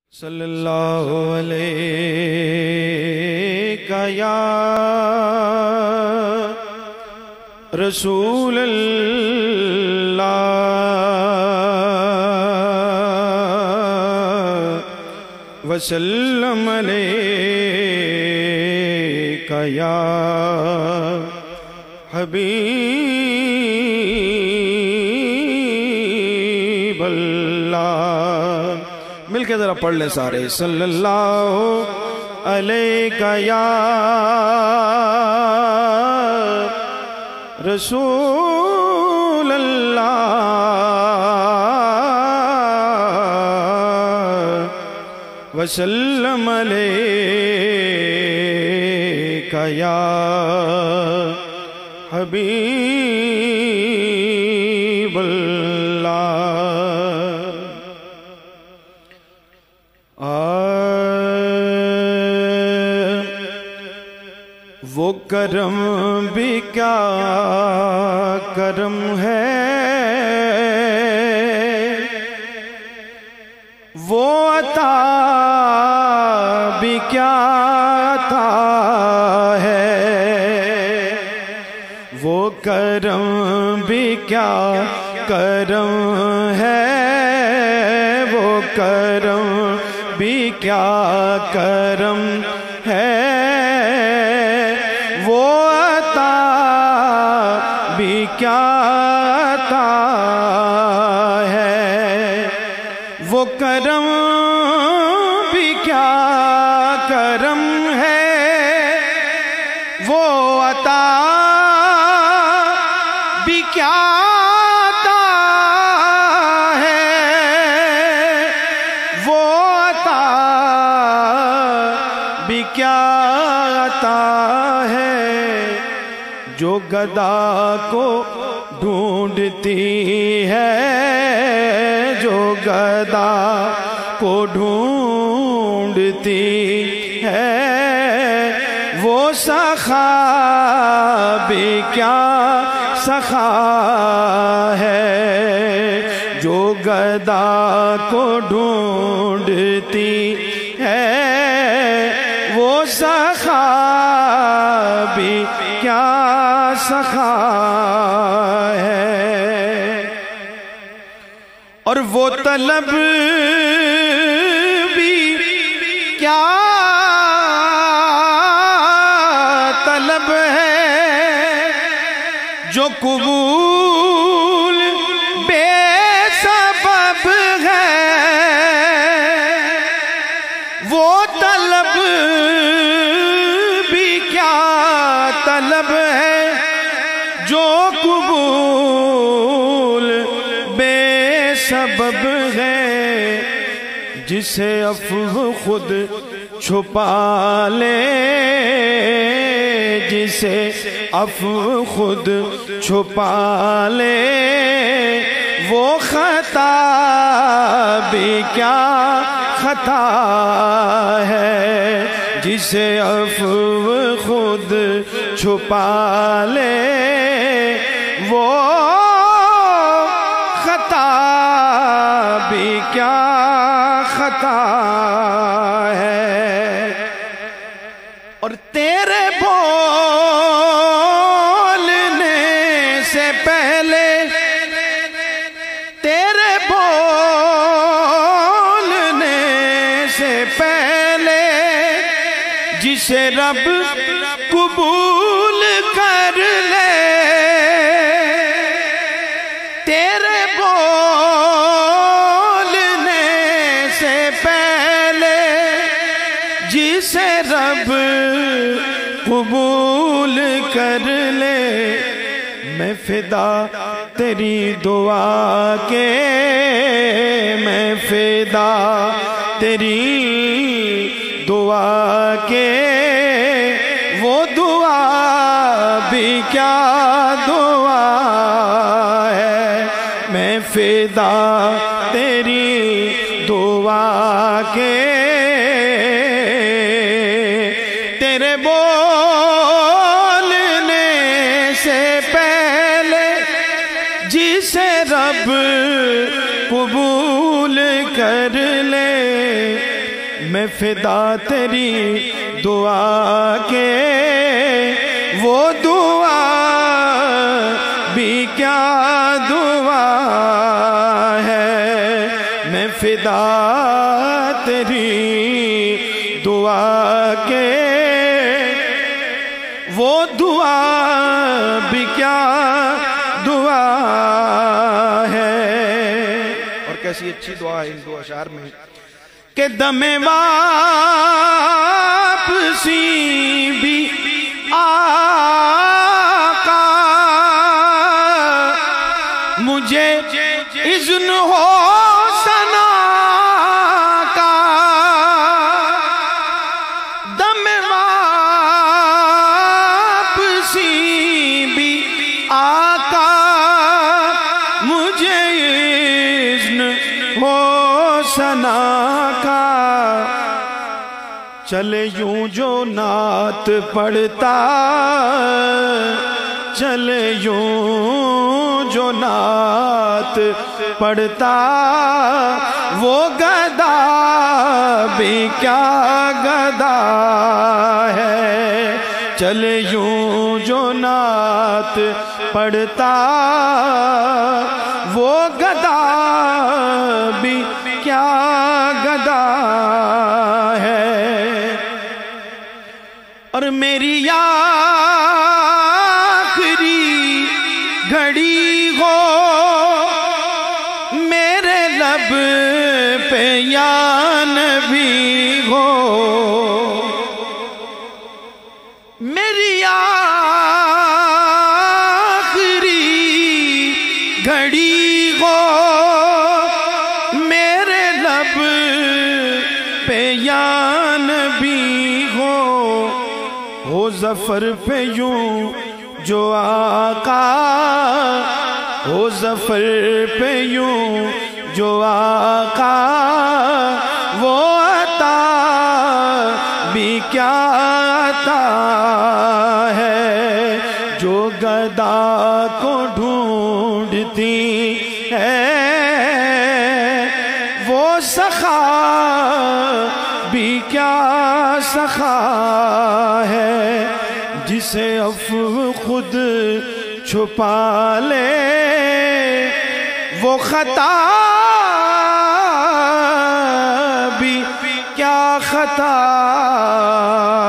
صلی اللہ علیہ یا رسول اللہ وسلم علیہ یا حبیب اللہ۔ مل کے ذرا پڑھ لیں سارے، صلی اللہ علیہ یا رسول اللہ وسلم علیہ یا حبیب اللہ۔ وہ کرم بھی کیا کرم ہے، وہ عطا بھی کیا عطا ہے، وہ کرم بھی کیا کرم ہے، وہ کرم بھی کیا کرم ہے، وہ عطا بھی کیا عطا ہے، وہ کرم بھی کیا کرم ہے، وہ عطا بھی کیا عطا ہے، وہ عطا بھی کیا عطا ہے، جو گدا کو ڈھونڈتی ہے، جو گدا کو ڈھونڈتی ہے، وہ سخا بھی کیا سخا ہے، جو گدا کو ڈھونڈتی ہے، وہ سخا بھی کیا سخا ہے، اور وہ طلب بھی کیا طلب ہے، جو قبول بے سبب ہے، وہ طلب بھی کیا طلب ہے، جو قبول بے سبب ہے، جسے عفو خود چھپا لے، جسے عفو خود چھپا لے، وہ خطا بھی کیا خطا ہے، جسے عفو خود چھپا لے، وہ خطا بھی کیا خطا ہے، اور تیرے بولنے سے پہلے، تیرے بولنے سے پہلے، جسے رب قبول کر لے، تیرے بولنے سے پہلے، جسے رب قبول کر لے، میں فدا تیری دعا کے، میں فدا تیری دعا کے، وہ دعا بھی کیا دعا ہے، میں فدا تیری دعا کے، تیرے بولنے سے پہلے، جسے رب قبول کر لے میں فدا تیری دعا کے، وہ دعا بھی کیا دعا ہے، میں فدا تیری دعا کے، وہ دعا بھی کیا دعا ہے۔ اور کیسی اچھی دعا ہے ان دو اشعار میں کہ دم واپسی بھی آقا مجھے اذن ہو ثنا کا، دم واپسی بھی آقا مجھے اذن ہو ثنا کا، چلے یوں جو نعت پڑھتا، چلے یوں جو نعت پڑھتا، وہ گدا بھی کیا گدا ہے، چلے یوں جو نعت پڑھتا، وہ گدا بھی کیا گدا ہے۔ اور میری آخری گھڑی ہو، میرے لب پہ یا نبی ہو، میری آخری گھڑی ہو، میرے لب پہ یا نبی ہو ظفر پہ یوں جو آقا، ہو ظفر پہ یوں جو آقا، وہ عطا بھی کیا عطا ہے، جو گدا کو ڈھونڈتی ہے، وہ سخا بھی کیا سخا ہے، جسے عفو خود چھپا لے، وہ خطا بھی کیا خطا